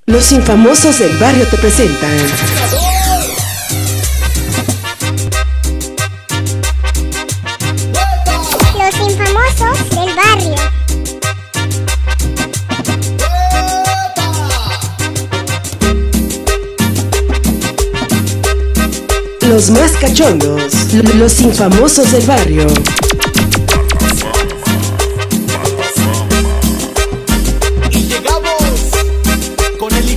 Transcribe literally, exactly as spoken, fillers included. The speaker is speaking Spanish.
Los infamosos del barrio te presentan Los infamosos del barrio. los más cachondos, los infamosos del barrio. Y llegamos con el